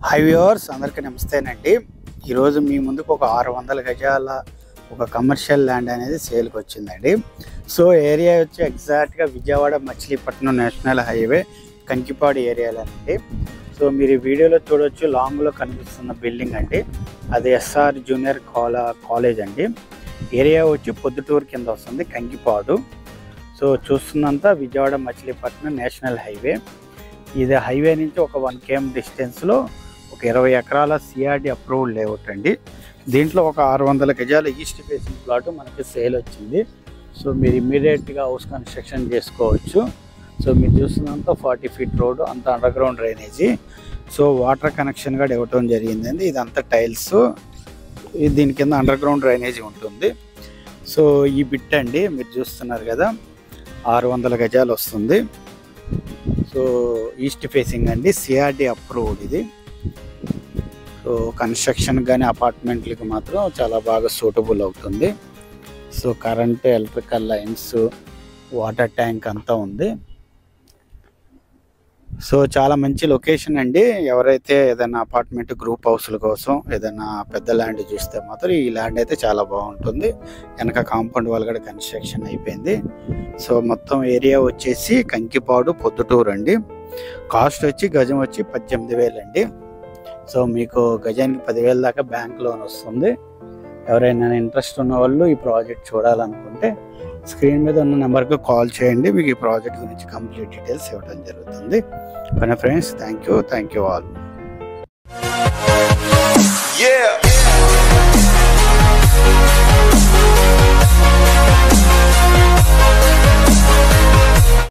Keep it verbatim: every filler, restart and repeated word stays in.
High viewers అందరికీ నమస్తేనండి. ఈరోజు మీ ముందుకు ఒక ఆరు వందల గజాల ఒక కమర్షియల్ ల్యాండ్ అనేది సేల్కి వచ్చిందండి. సో ఏరియా వచ్చి ఎగ్జాక్ట్గా విజయవాడ మచిలీపట్నం నేషనల్ హైవే కంకిపాడు ఏరియాలోనండి. సో మీరు ఈ వీడియోలో చూడవచ్చు, లాంగ్లో కనిపిస్తున్న బిల్డింగ్ అండి, అది ఎస్ఆర్ జూనియర్ కాలా కాలేజ్ అండి. ఏరియా వచ్చి పొద్దుటూరు కింద వస్తుంది, కంకిపాడు. సో చూస్తున్నంత విజయవాడ మచిలీపట్నం నేషనల్ హైవే. ఇది హైవే నుంచి ఒక వన్ కేఎం డిస్టెన్స్లో ఒక ఇరవై ఎకరాల సిఆర్డి అప్రూవ్డ్ లేఅవుట్ అండి. దీంట్లో ఒక ఆరు వందల గజాల ఈస్ట్ ఫేసింగ్ ప్లాట్ మనకి సేల్ వచ్చింది. సో మీరు ఇమ్మీడియట్గా హౌస్ కన్స్ట్రక్షన్ చేసుకోవచ్చు. సో మీరు చూస్తున్నంత ఫార్టీ ఫీట్ రోడ్, అంతా under ground drainage. So water connection కూడా ఇవ్వటం జరిగిందండి. ఇదంతా టైల్స్, దీని కింద అండర్ గ్రౌండ్ డ్రైనేజీ ఉంటుంది. సో ఈ బిట్ అండి మీరు చూస్తున్నారు కదా, ఆరు వందల గజాలు వస్తుంది. సో ఈస్ట్ ఫేసింగ్ అండి, సిఆర్డి అప్రూవ్డ్ ఇది. సో కన్స్ట్రక్షన్ కానీ అపార్ట్మెంట్లకి మాత్రం చాలా బాగా సూటబుల్ అవుతుంది. So current, electrical lines, water tank అంతా ఉంది. సో చాలా మంచి లొకేషన్ అండి. ఎవరైతే ఏదైనా అపార్ట్మెంట్ గ్రూప్ హౌస్ల కోసం ఏదైనా పెద్ద ల్యాండ్ చూస్తే మాత్రం ఈ ల్యాండ్ అయితే చాలా బాగుంటుంది. వెనక కాంపౌండ్ వాళ్ళు కూడా కన్స్ట్రక్షన్ అయిపోయింది. సో మొత్తం ఏరియా వచ్చేసి కంకిపాడు పొద్దుటూరు అండి. కాస్ట్ వచ్చి గజం వచ్చి పద్దెనిమిది వేలు అండి. సో మీకు గజానికి పదివేల దాకా బ్యాంక్ లోన్ వస్తుంది. ఎవరైనా ఇంట్రెస్ట్ ఉన్న వాళ్ళు ఈ ప్రాజెక్ట్ చూడాలనుకుంటే స్క్రీన్ మీద ఉన్న నెంబర్కి కాల్ చేయండి. మీకు ఈ ప్రాజెక్ట్ గురించి కంప్లీట్ డీటెయిల్స్ ఇవ్వడం జరుగుతుంది. కానీ friends, thank you thank you all. Yeah.